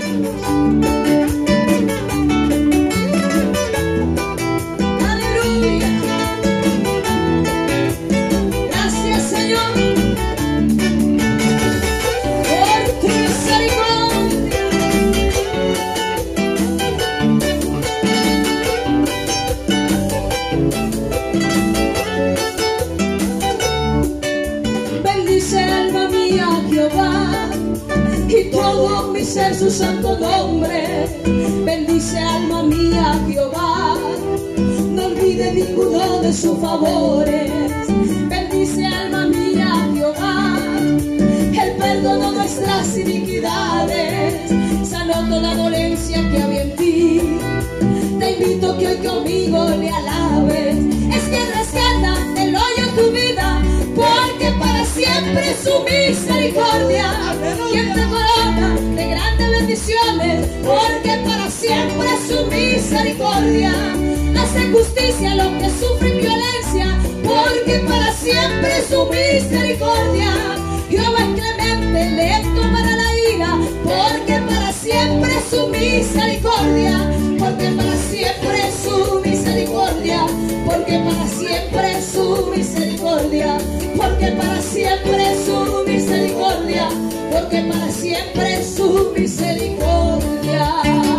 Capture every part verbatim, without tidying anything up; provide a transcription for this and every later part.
Su santo nombre, bendice alma mía Jehová, no olvide ninguno de sus favores. Bendice alma mía Jehová, Él perdonó nuestras iniquidades, sanó toda dolencia que había en ti. Te invito que hoy conmigo le alabes, es que rescata del hoyo tu vida, porque para siempre es su misericordia, quien te corona de grandes bendiciones, porque para siempre es su misericordia. Hace justicia a los que sufren violencia, porque para siempre es su misericordia. Jehová es clemente, lento para la ira, porque para siempre es su misericordia, porque para siempre es su misericordia, porque para siempre es su misericordia, porque para siempre es su misericordia, porque para siempre es su misericordia.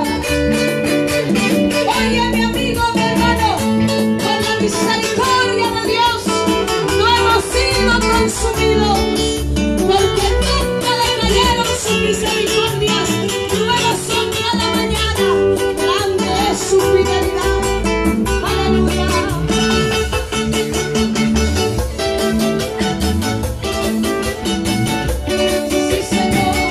Oye, mi amigo, mi hermano, con la misericordia de Dios no hemos sido consumidos, porque nunca decayeron sus misericordias, nuevas son cada mañana, grande es su fidelidad. Aleluya. Sí, Señor.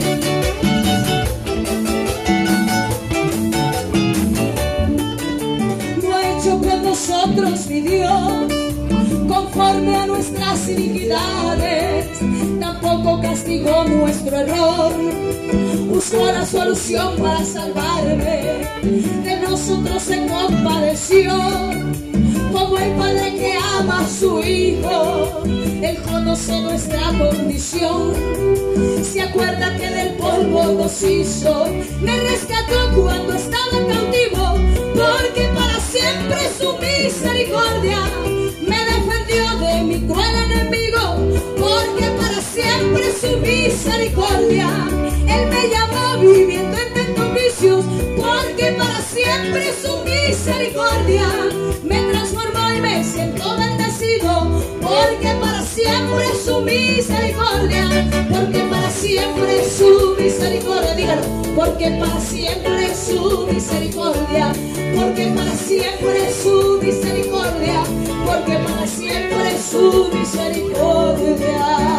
No ha hecho con nosotros, mi Dios, conforme a nuestras iniquidades, tampoco castigó nuestro error, buscó la solución para salvarme, de nosotros se compadeció, como el padre que ama a su hijo. Él conoce nuestra condición, se acuerda que del polvo nos hizo, me rescató cuando estaba cautivo, porque para siempre su misericordia me defendió de mi cruel enemigo, porque para siempre su misericordia. Él me llamó viviendo en tantos vicios, porque para siempre su misericordia me transformó y me siento bendecido, porque para siempre su misericordia, porque para siempre su misericordia, dígalo, porque para siempre su misericordia, porque para siempre su misericordia, porque para siempre su misericordia.